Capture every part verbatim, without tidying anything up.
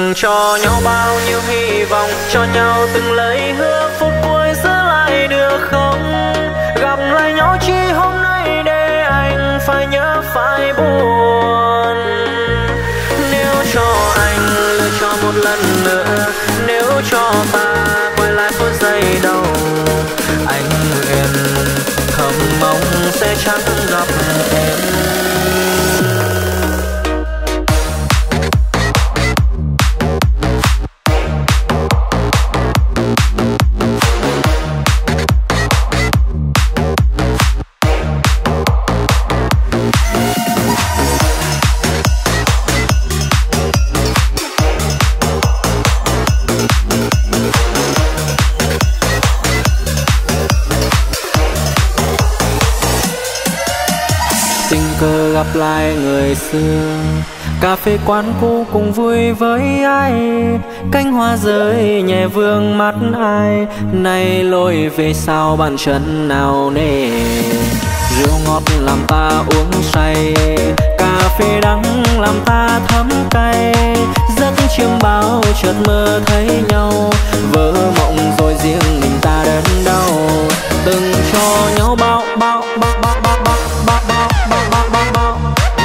từng cho nhau bao nhiêu hy vọng, cho nhau từng lời hứa, phút cuối giữ lại được không? Gặp lại nhau chỉ hôm nay để anh phải nhớ phải buồn. Nếu cho anh lựa chọn một lần nữa, nếu cho ta quay lại phút giây đầu, anh nguyện thầm mong sẽ chẳng gặp em. Gặp lại người xưa, cà phê quán cũ cùng vui với ai, cánh hoa rơi nhẹ vương mắt ai, nay lối về sau bàn chân nào nề. Rượu ngọt làm ta uống say, cà phê đắng làm ta thấm cay, giấc chiêm bao chợt mơ thấy nhau, vỡ mộng rồi riêng mình ta đớn đau. Từng cho nhau bao bao bao bao bao bao bao bao bao bao bao bao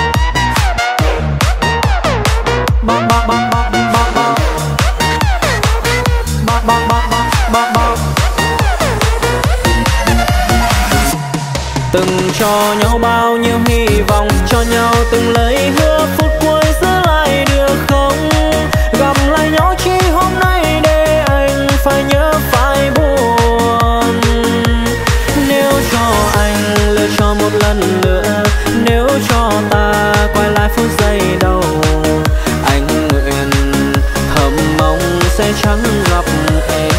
từng cho nhau bao nhiêu hy vọng, cho nhau từng lời hứa, phút cuối giữ lại được không? Gặp lại nhau chỉ hôm nay để anh phải nhớ phải buồn. Nếu cho anh lựa chọn một lần nữa, nếu cho ta quay lại phút giây đầu, anh nguyện thầm mong sẽ chẳng gặp em.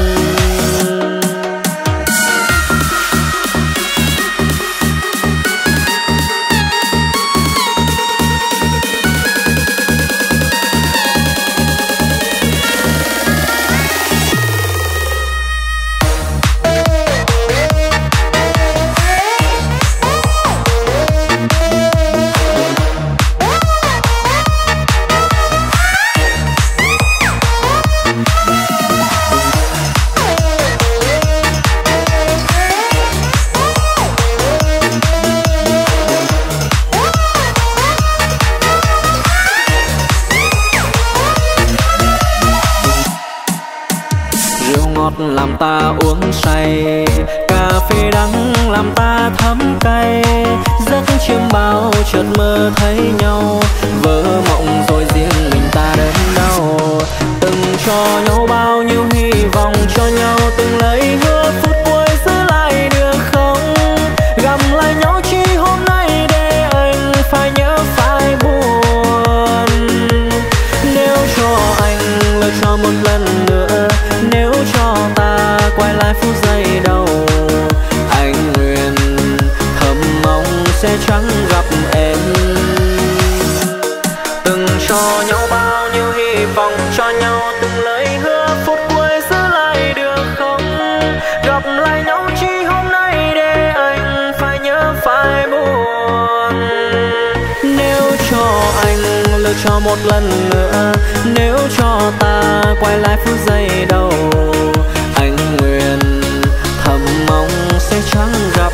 Làm ta uống say, cà phê đắng làm ta thấm cay, giấc chiêm bao chợt mơ thấy nhau, vỡ mộng rồi riêng mình ta đớn đau. Từng cho nhau bao nhiêu hy vọng, cho nhau từng lời hứa, phút cuối giữ lại được không? Gặp lại nhau chỉ hôm nay để anh phải nhớ phải buồn. Nếu cho anh lựa chọn một lần nữa, nếu cho ta quay lại phút giây đầu, anh nguyện thầm mong sẽ chẳng gặp em. Từng cho nhau bao nhiêu hy vọng, cho nhau từng lời hứa, phút cuối giữ lại được không? Gặp lại nhau chỉ hôm nay để anh phải nhớ phải buồn. Nếu cho anh lựa chọn một lần nữa, nếu cho ta quay lại phút giây đầu, anh nguyện thầm mong sẽ chẳng gặp